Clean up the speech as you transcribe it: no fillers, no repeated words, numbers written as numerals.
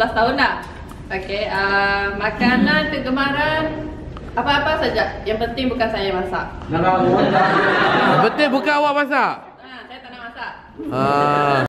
14 tahun dah. Okay, makanan kegemaran apa-apa saja. Yang penting bukan saya masak. Betul bukan awak masak? Saya tak nak masak.